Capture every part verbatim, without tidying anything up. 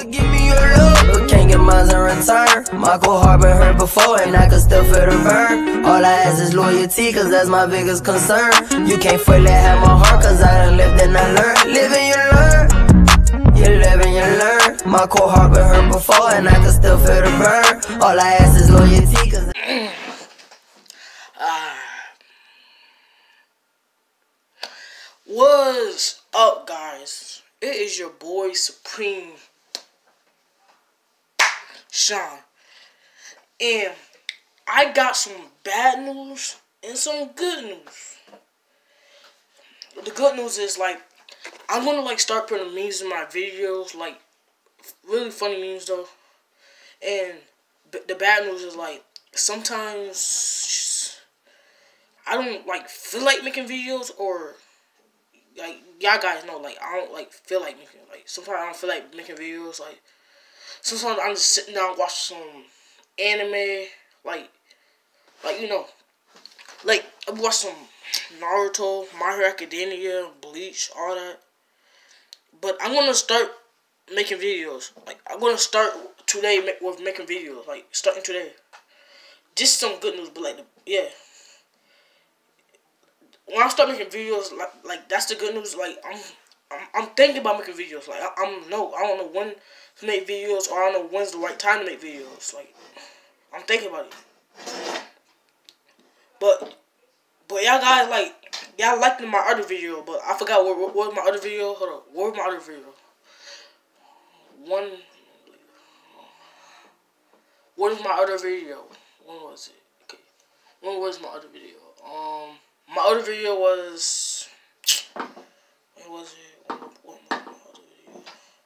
give me your love, but can't get mine in return. My cold heart been hurt before, and I can still feel the burn. All I ask is loyalty, cause that's my biggest concern. You can't fully have my heart, cause I done lived and I learned. Live and you learn, you live and you learn. My cold heart been hurt before, and I can still feel the burn. All I ask is loyalty, cause uh, What's up, guys? It is your boy Supreme Sean, and I got some bad news and some good news. The good news is, like, I'm gonna like start putting memes in my videos, like really funny memes though. And the bad news is, like, sometimes I don't like feel like making videos, or like y'all guys know, like I don't like feel like making, like sometimes I don't feel like making videos. Like sometimes I'm just sitting down watching some anime, like like you know, like I watch some Naruto, My Hero Academia, Bleach, all that. But I'm gonna start making videos. Like I'm gonna start today with making videos. Like starting today. Just some good news, but like yeah. When I start making videos, like like that's the good news. Like I'm I'm, I'm thinking about making videos. Like I, I'm no, I don't know when to make videos, or I don't know when's the right time to make videos. Like I'm thinking about it. But but y'all guys, like y'all liked my other video, but I forgot what what, what was my other video. Hold on, what was my other video? One. What is my other video? When was it? Okay, when was my other video? Um, my other video was. When was it? What, what was my other video?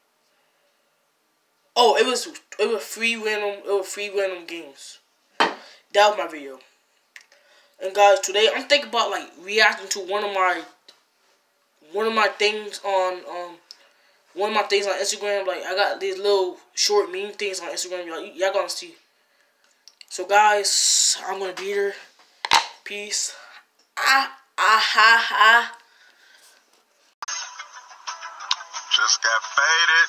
Oh, it was it was free random. It was free random games. That was my video. And guys, today I'm thinking about like reacting to one of my one of my things on um one of my things on Instagram. Like I got these little short meme things on Instagram. Y'all y'all gonna see. So guys, I'm gonna be there. Peace. Ah ah ha ha. Just got faded.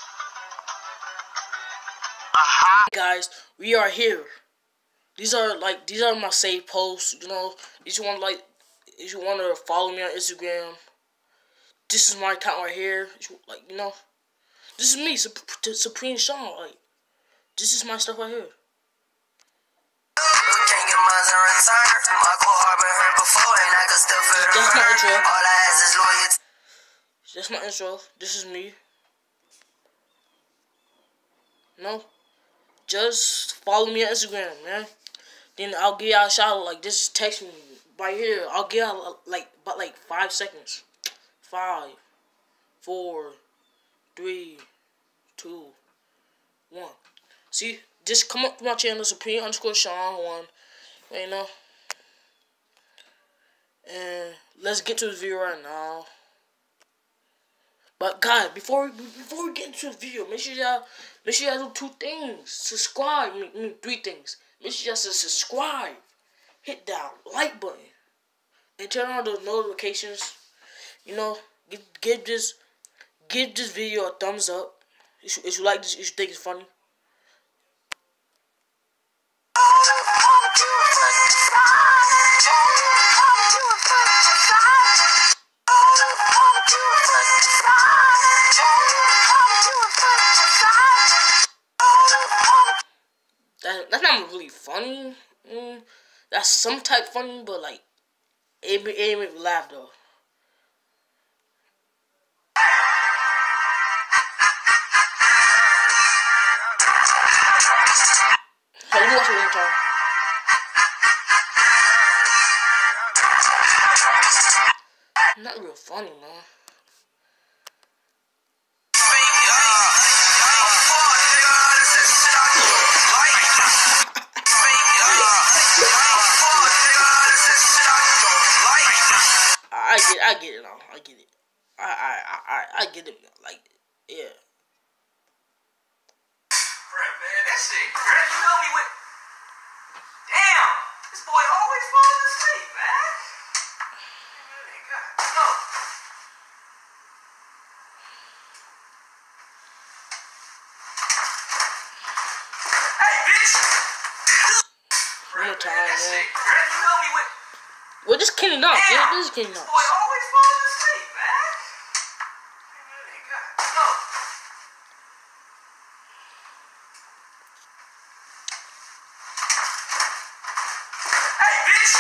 Aha. Guys, we are here. These are like these are my saved posts. You know, if you want like if you want to follow me on Instagram, this is my account right here. Like you know, this is me, Supreme Sean. Like this is my stuff right here. That's my intro. That's my intro. This is me. No, just follow me on Instagram, man. Then I'll give y'all a shout out. Like just text me right here. I'll give y'all like about like five seconds. Five, four, three, two, one. See, just come up to my channel, Supreme underscore Sean one. You know. And let's get to this video right now. But guys, before we, before we get into this video, make sure y'all make sure y'all do two things. Subscribe, I mean, I mean three things. Make sure y'all subscribe, hit that like button, and turn on those notifications. You know, give, give this give this video a thumbs up if you, if you like this, if you think it's funny. That, that's not really funny. Mm, that's some type funny, but like, it, it ain't make me laugh though. Hey, let me watch it one time. Not real funny, man. Alright, One more time, man. Well, just Kenny Knox, yeah, this is Kenny Knox. Boy, always falling asleep, man. Go. Hey, bitch.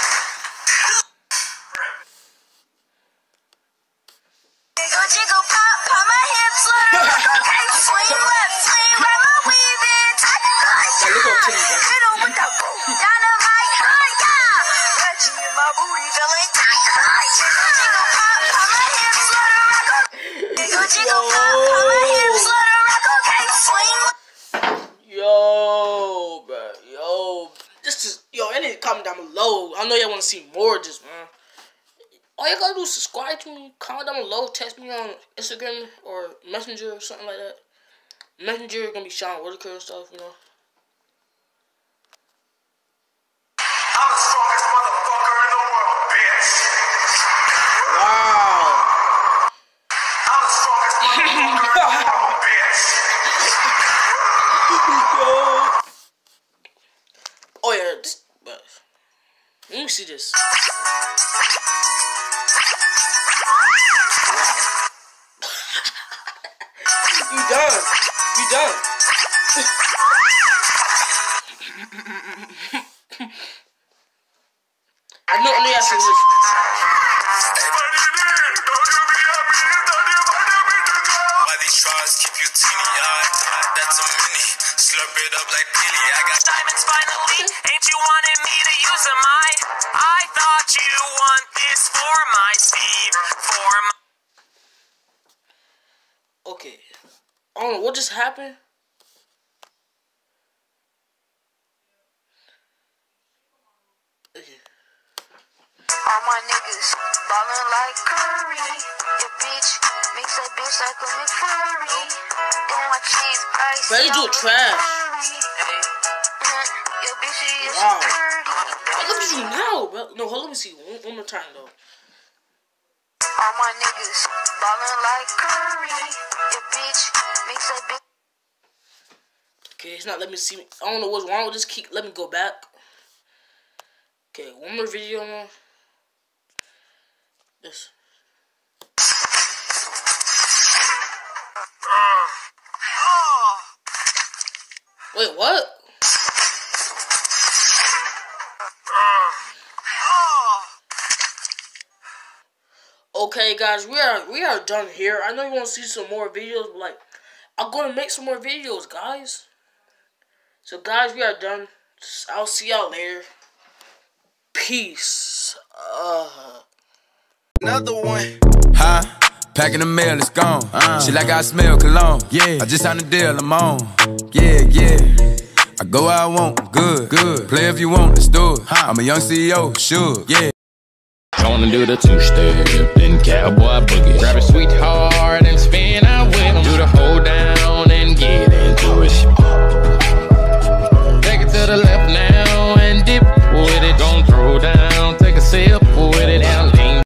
Jiggle, jiggle, pop, pop my hips, let her rock, okay, swing left, swing right, my weave in, tight, like, Hey, look at Kenny, bro. hit 'em with the boom, dynamite, huh, yeah, catching in my booty, feeling tight, huh, jiggle, jiggle, pop, pop my hips, let her rock, okay, jiggle, jiggle, pop, pop my hips, let her rock, okay, swing left. Yo, bro, yo, this is, yo, any comment down below. I know y'all want to see more of this, man. All you gotta do is subscribe to me, comment down below, text me on Instagram or Messenger or something like that. Messenger gonna be Sean Whitaker and stuff, you know. I'm the strongest motherfucker in the world, bitch. Wow. I'm the strongest motherfucker in the world, bitch. Oh yeah, this, but let me see this. You done. You done. I know, I know y'all seen this. Why these straws keep you teeny-eyed? That's a mini. Slurp it up like Peely. I got Diamonds finally, ain't you wanted me to use them? I, I thought you want this for my Steve, for my... Okay. I don't know what just happened. Okay. All my niggas ballin' like Curry. Your bitch makes that bitch like a McFlurry. Then my cheese ice. But you do trash. Your bitch is Wow. dirty. Hey, look at you now, bro. No, hold on, let me see one, one more time though. All my niggas ballin' like Curry. Your bitch makes that bitch. Okay, it's not letting me see me. I don't know what's wrong with this. Keep let me go back. Okay, one more video more. This. Wait, what? Okay, guys, we are we are done here. I know you want to see some more videos, but like, I'm gonna make some more videos, guys. So, guys, we are done. I'll see y'all later. Peace. Uh. Another one. Huh? Packing the mail, it's gone. Uh, Shit like I smell cologne. Yeah. I just signed a deal, I'm on. Yeah, yeah. I go where I want, good, good. Play if you want, let's do it. Huh. I'm a young C E O, sure, yeah. Gonna do the two-step, then cowboy boogie. Grab a sweetheart and spin out with 'em. Do the whole